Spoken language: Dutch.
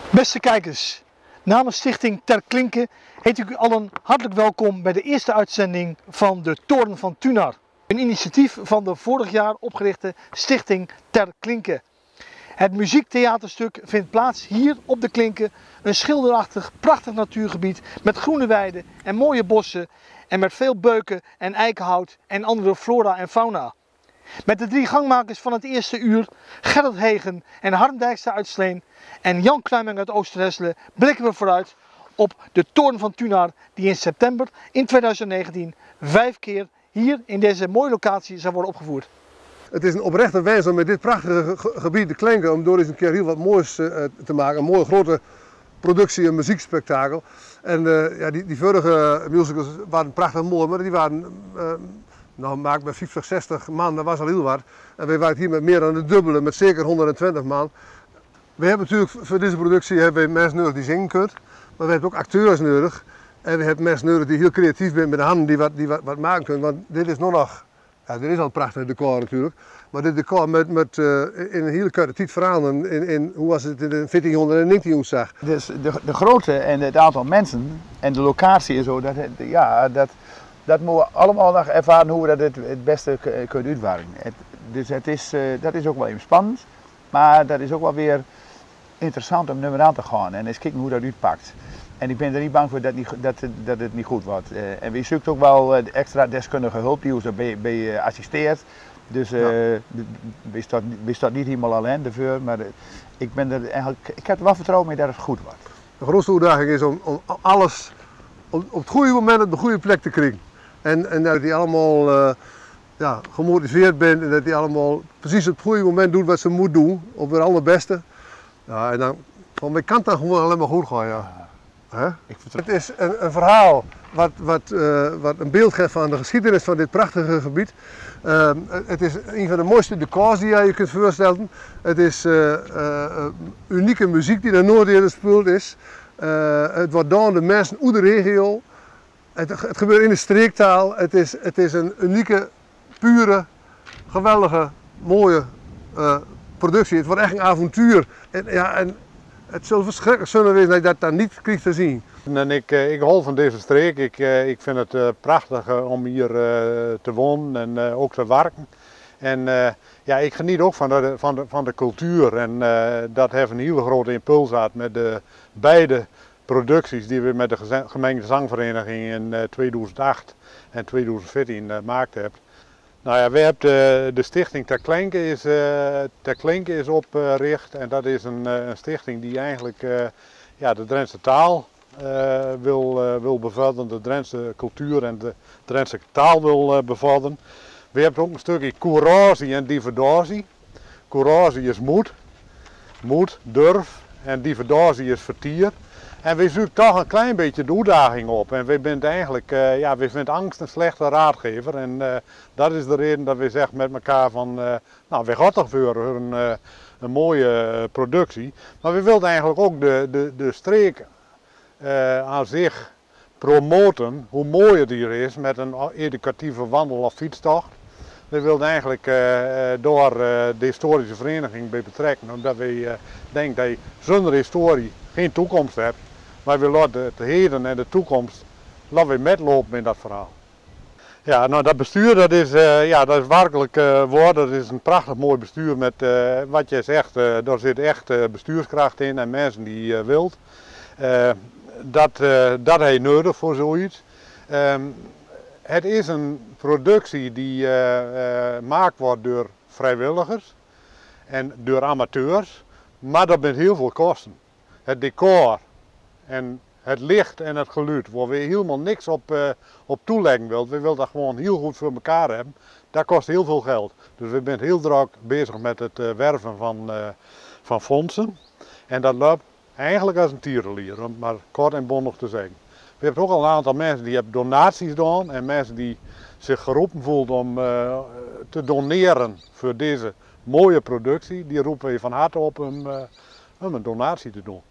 Beste kijkers, namens Stichting Ter Klinke heet ik u allen hartelijk welkom bij de eerste uitzending van de Toren van Thunar. Een initiatief van de vorig jaar opgerichte Stichting Ter Klinke. Het muziektheaterstuk vindt plaats hier op de Klinke, een schilderachtig, prachtig natuurgebied met groene weiden en mooie bossen en met veel beuken en eikenhout en andere flora en fauna. Met de drie gangmakers van het eerste uur, Gerrit Hegen en Harm Dijkstra uit Sleen en Jan Kruiming uit Oosterhesle, blikken we vooruit op de Toren van Thunar die in september in 2019 5 keer hier in deze mooie locatie zal worden opgevoerd. Het is een oprechte wens om met dit prachtige gebied te Klinke, om door eens een keer heel wat moois te maken. Een mooie grote productie, een muziekspektakel. En die vorige musicals waren prachtig mooi, maar die waren maak met 50, 60 man, dat was al heel wat. En wij waren hier met meer dan het dubbele, met zeker 120 man. We hebben natuurlijk voor deze productie hebben we mensen nodig die zingen kunnen, maar we hebben ook acteurs nodig. En we hebben mensen nodig die heel creatief zijn met de handen, die wat maken kunnen. Want dit is nog, ja, dit is al een prachtig decor natuurlijk. Maar dit decor met in een hele korte tijd veranderen in hoe was het in 1419 hoe zag. Dus de grootte en het aantal mensen en de locatie en zo, dat moeten we allemaal nog ervaren hoe we dat het beste kunnen uitwerken. Dus dat is ook wel even spannend, maar dat is ook wel weer interessant om nummer aan te gaan en eens kijken hoe dat uitpakt. En ik ben er niet bang voor dat het niet goed wordt. En we zoeken ook wel extra deskundige hulp die ons erbij assisteert. Dus we staan niet helemaal alleen ervoor, maar ik heb er wel vertrouwen in dat het goed wordt. De grootste uitdaging is om alles op het goede moment op de goede plek te krijgen. En dat die allemaal gemotiveerd zijn en dat die allemaal precies op het goede moment doen wat ze moeten doen, op het allerbeste. Ja, en dan kan het gewoon alleen maar goed gaan. Ja. Het is een verhaal wat een beeld geeft van de geschiedenis van dit prachtige gebied. Het is een van de mooiste decors die je kunt voorstellen. Het is unieke muziek die naar Noord gespeeld is. Het wordt door de mensen uit de regio. Het gebeurt in de streektaal. Het is een unieke, pure, geweldige, mooie productie. Het wordt echt een avontuur. En het zal verschrikkelijk zijn dat je dat dan niet krijgt te zien. En ik hou van deze streek. Ik vind het prachtig om hier te wonen en ook te werken. En ik geniet ook van de cultuur. En dat heeft een hele grote impuls gehad met de beide producties die we met de gemengde zangvereniging in 2008 en 2014 gemaakt hebben. Nou ja, we hebben de stichting Ter Klinke is opgericht en dat is een stichting die eigenlijk de Drentse taal wil bevorderen, de Drentse cultuur en de Drentse taal wil bevorderen. We hebben ook een stukje couragie en diverdatie. Couragie is moed, durf en diverdatie is vertier. En we zoeken toch een klein beetje de uitdaging op. En we vinden eigenlijk, we vinden angst een slechte raadgever. En dat is de reden dat we zeggen met elkaar van, we gaan toch voor een mooie productie. Maar we wilden eigenlijk ook de streek aan zich promoten, hoe mooi het hier is met een educatieve wandel- of fietstocht. We wilden eigenlijk door de historische vereniging bij betrekken, omdat we denken dat je zonder historie geen toekomst hebt. Maar we laten het heden en de toekomst laten we metlopen in dat verhaal. Ja, nou dat bestuur dat is werkelijk woord. Dat is een prachtig mooi bestuur met wat je zegt, daar zit echt bestuurskracht in en mensen die je wilt. Dat heb je nodig voor zoiets. Het is een productie die gemaakt wordt door vrijwilligers en door amateurs, maar dat met heel veel kosten. Het decor en het licht en het geluid, waar we helemaal niks op toeleggen willen. We willen dat gewoon heel goed voor elkaar hebben. Dat kost heel veel geld. Dus we zijn heel druk bezig met het werven van fondsen. En dat loopt eigenlijk als een tierenlier, om maar kort en bondig te zeggen. We hebben ook al een aantal mensen die hebben donaties gedaan en mensen die zich geroepen voelen om te doneren voor deze mooie productie. Die roepen we van harte op om een donatie te doen.